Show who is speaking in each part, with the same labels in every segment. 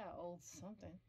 Speaker 1: I owed something.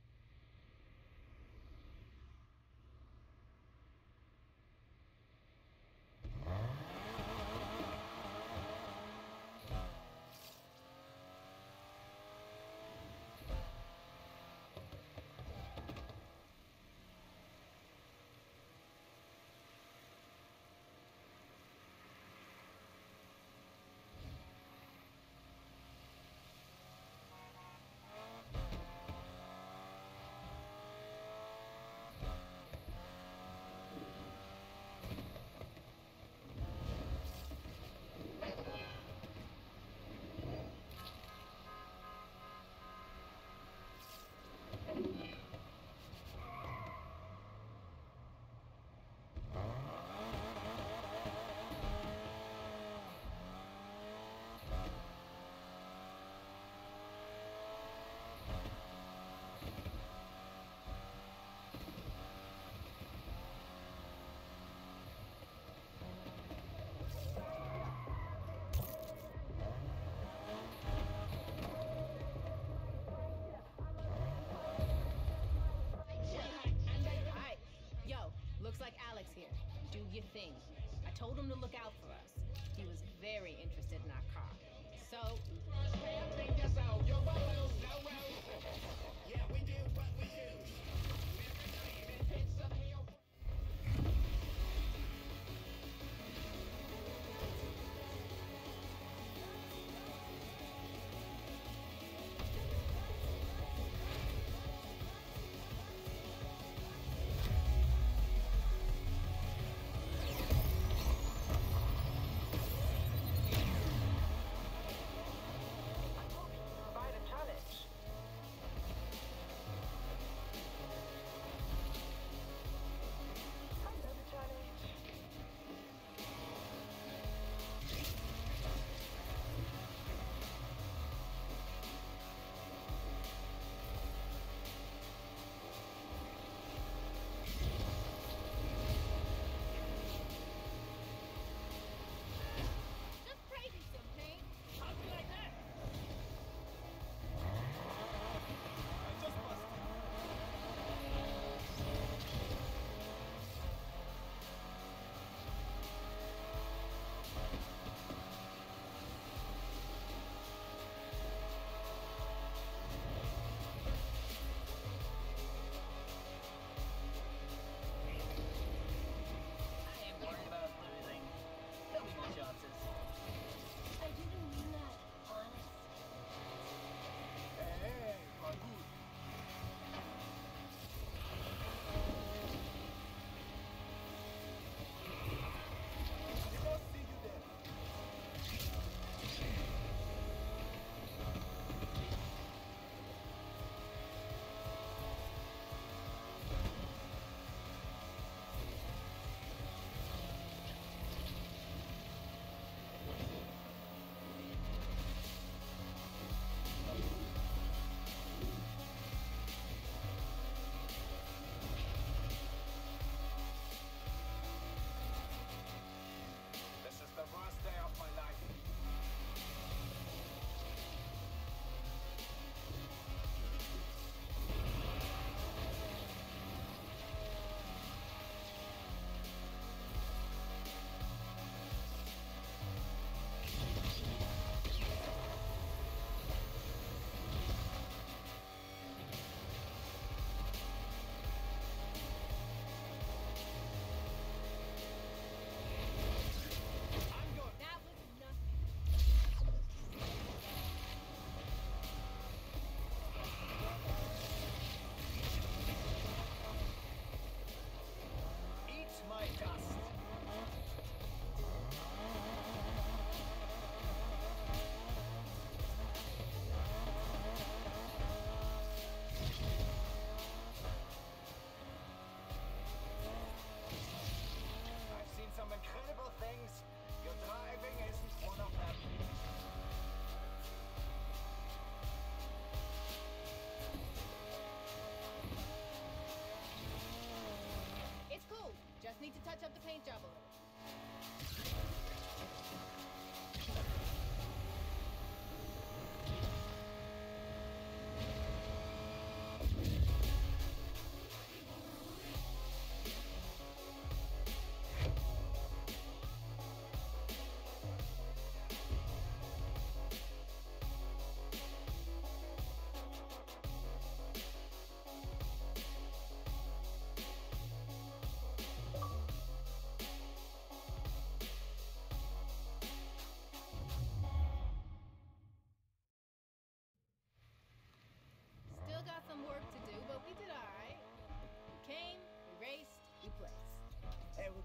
Speaker 2: Alright, yo, looks like Alex here. Do your thing. I told him to look out for us. He was very interested in our car. So, yeah, we do what we choose.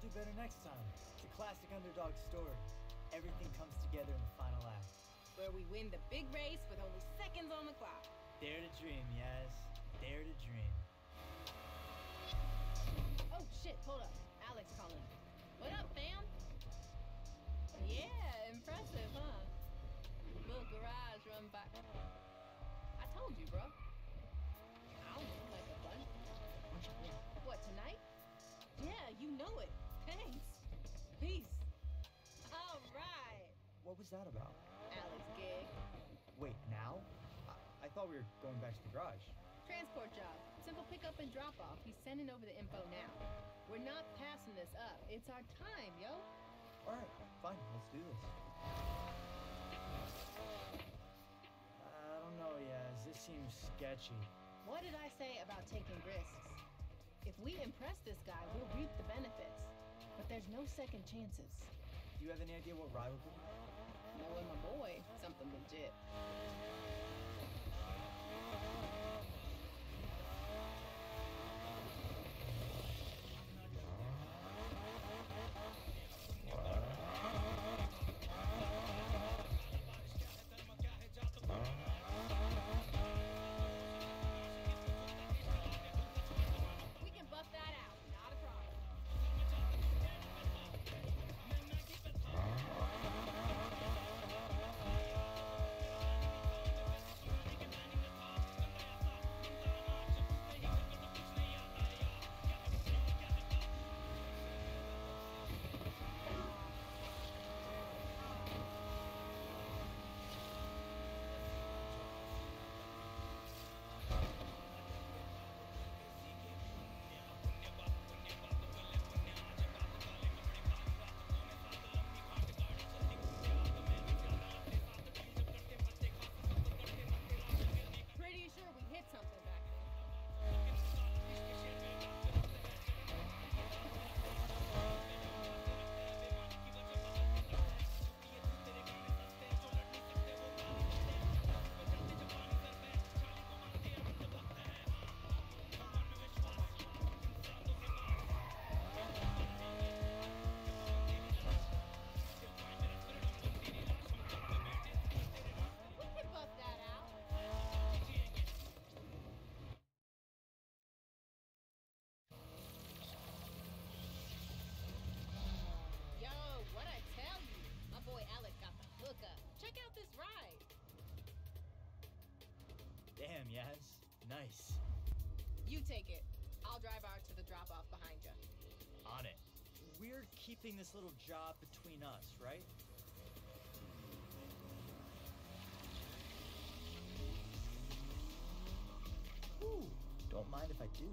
Speaker 1: do better next time. It's a classic underdog story. Everything comes together in the final act.
Speaker 2: Where we win the big race with only seconds on the clock.
Speaker 1: Dare to dream, Yaz. Dare to dream.
Speaker 2: Oh, shit, hold up. Alex calling. What up, fam? Yeah, impressive, huh? Little garage run by... I told you, bro. I don't know, like a bunch. What, tonight? Yeah, you know it. Thanks. Peace. All right.
Speaker 1: What was that about?
Speaker 2: Alex gig.
Speaker 1: Wait, now? I thought we were going back to the garage.
Speaker 2: Transport job. Simple pickup and drop off. He's sending over the info now. We're not passing this up. It's our time, yo.
Speaker 1: All right, fine. Let's do this. I don't know, Yaz. This seems sketchy.
Speaker 2: What did I say about taking risks? If we impress this guy, we'll reap the benefits. But there's no second chances.
Speaker 1: Do you have any idea what rival could be?
Speaker 2: Knowing my boy, something legit. We can buff that out, not a problem. Pretty sure we hit something back there. We can buff that out. Yo, what I tell you? My boy Alex got the hookup. Check out this ride.
Speaker 1: Damn, Yaz. Nice.
Speaker 2: You take it. I'll drive out to the drop-off behind you.
Speaker 1: On it. We're keeping this little job between us, right? Ooh, don't mind if I do.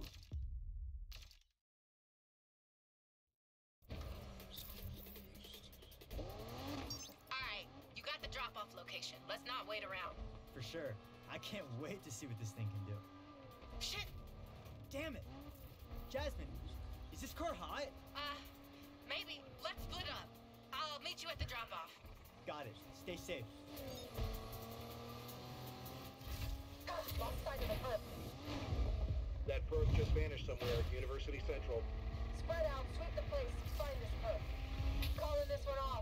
Speaker 2: All right, you got the drop-off location. Let's not wait around.
Speaker 1: For sure. I can't wait to see what this thing can do.
Speaker 2: Shit.
Speaker 1: Damn it! Jasmine, is this car hot?
Speaker 2: Maybe. Let's split up. I'll meet you at the drop-off.
Speaker 1: Got it. Stay safe.
Speaker 2: Lost sight of the perp.
Speaker 3: That perp just vanished somewhere at University Central.
Speaker 2: Spread out. Sweep the place. Find this perp. Calling this one off.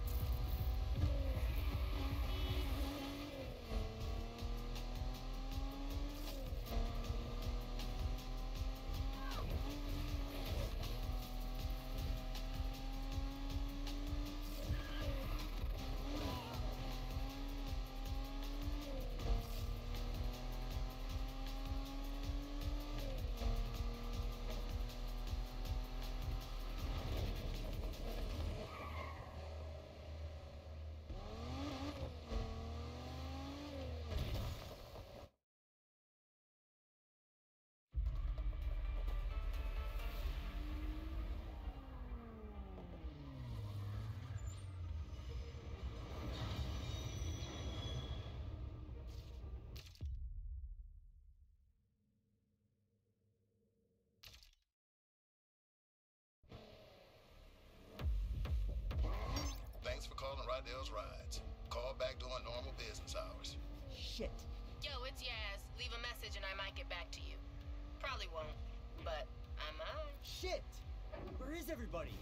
Speaker 3: Thanks for calling Rydell's Rides. Call back during normal business hours.
Speaker 1: Shit.
Speaker 2: Yo, it's Yaz. Leave a message and I might get back to you. Probably won't, but I might.
Speaker 1: Shit! Where is everybody?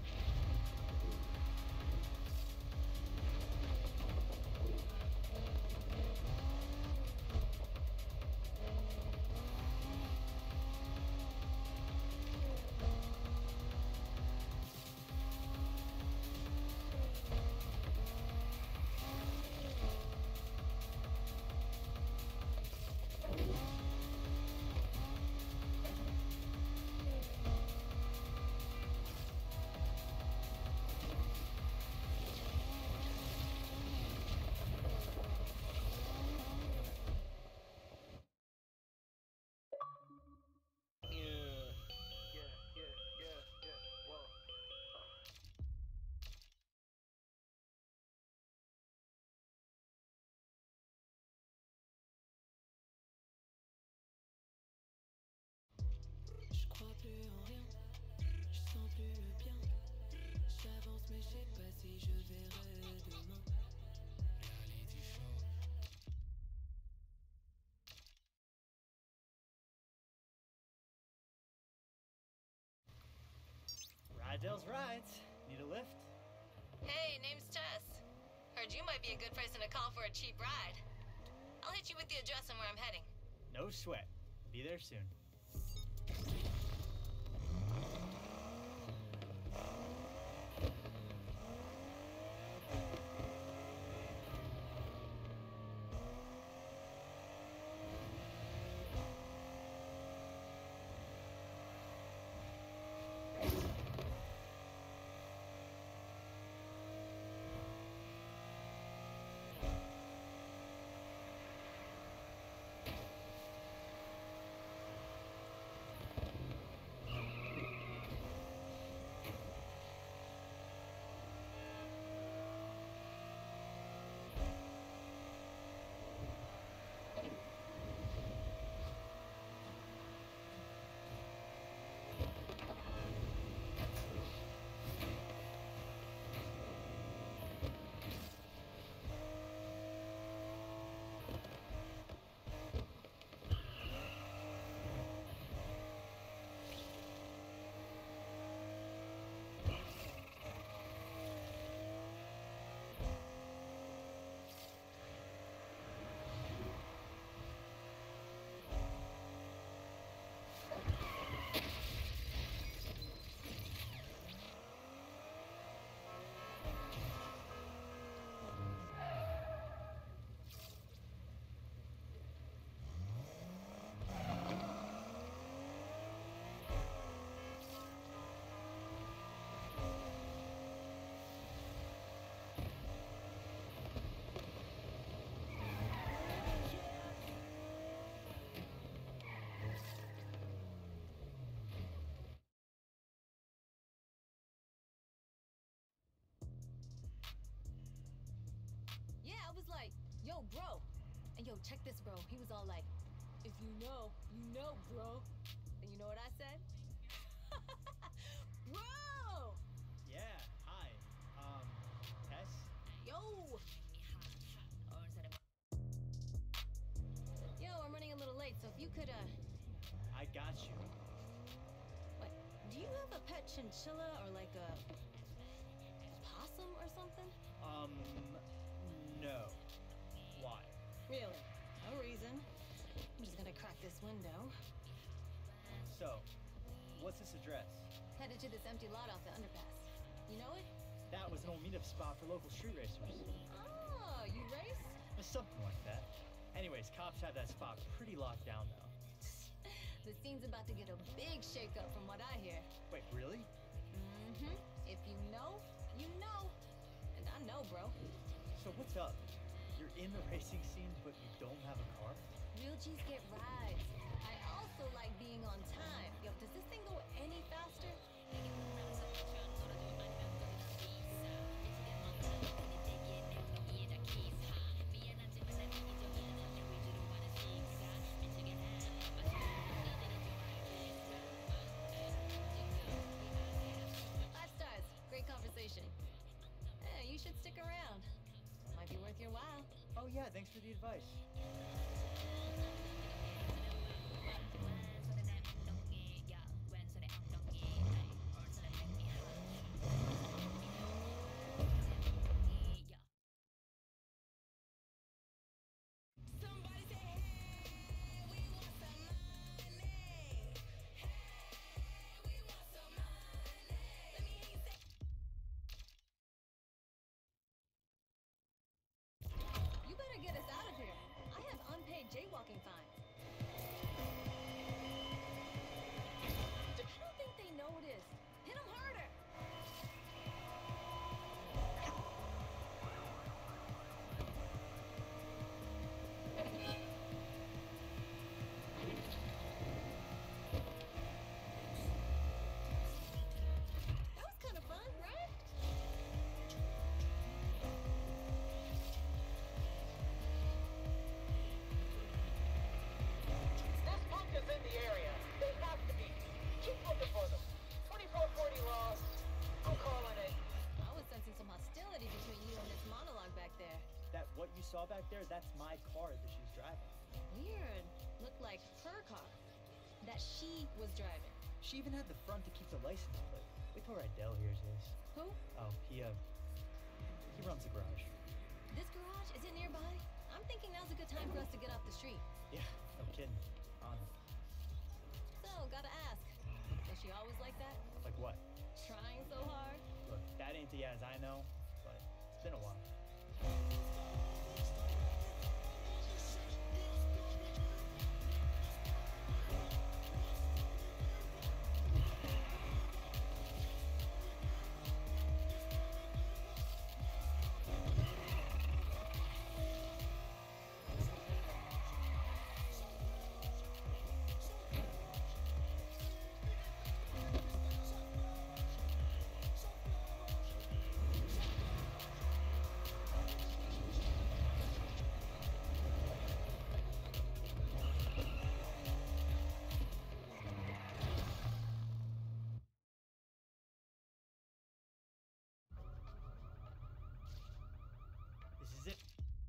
Speaker 4: Je crois plus en rien, je sens plus le bien. J'avance mais je sais pas si je verrai demain. Reality show.
Speaker 1: Rydell's Rides. Need a lift?
Speaker 5: Hey, name's Tess. Heard you might be a good person to call for a cheap ride. I'll hit you with the address and where I'm heading.
Speaker 1: No sweat. Be there soon.
Speaker 2: Yeah, I was like, yo, bro. And yo, check this, bro. He was all like, if you know, bro. And you know what I said? Bro!
Speaker 1: Yeah, hi. Tess?
Speaker 2: Yo! Yo, I'm running a little late, so if you could,
Speaker 1: I got you.
Speaker 2: Wait, do you have a pet chinchilla or like a possum or something?
Speaker 1: No. Why?
Speaker 2: Really? No reason. I'm just gonna crack this window.
Speaker 1: So, what's this address?
Speaker 2: Headed to this empty lot off the underpass. You know it?
Speaker 1: That was an old meetup spot for local street racers.
Speaker 2: Oh, you race?
Speaker 1: Something like that. Anyways, cops have that spot pretty locked down now.
Speaker 2: The scene's about to get a big shakeup from what I hear.
Speaker 1: Wait, really?
Speaker 2: Mm-hmm. If you know, you know. And I know, bro.
Speaker 1: So what's up? You're in the racing scene, but you don't have a car?
Speaker 2: Real G's get rides. I also like being on time. Yo, does this thing go any faster? Five stars. Great conversation. You should stick around. Might be worth your while.
Speaker 1: Oh yeah, thanks for the advice. back there, that's my car that she's driving.
Speaker 2: Weird. Looked like her car. That she was driving.
Speaker 1: She even had the front to keep the license plate. Wait till Rydell hears this.
Speaker 2: Who?
Speaker 1: Oh, he runs the garage.
Speaker 2: This garage? Is it nearby? I'm thinking now's a good time for us to get off the street.
Speaker 1: Yeah, no kidding. On it.
Speaker 2: So, gotta ask. Was she always like that?
Speaker 1: Like what?
Speaker 2: Trying so hard?
Speaker 1: Look, that ain't the as I know, but it's been a while. This is it.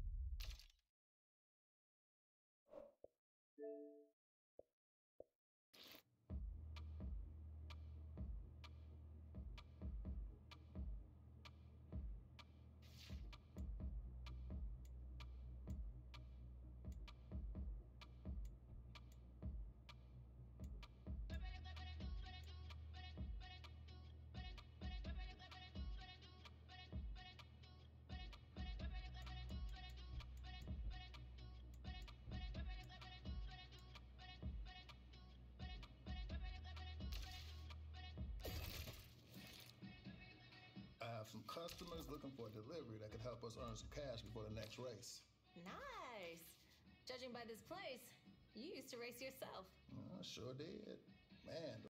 Speaker 3: I have some customers looking for a delivery that could help us earn some cash before the next race.
Speaker 2: Nice. Judging by this place, you used to race yourself.
Speaker 3: I sure did. Man,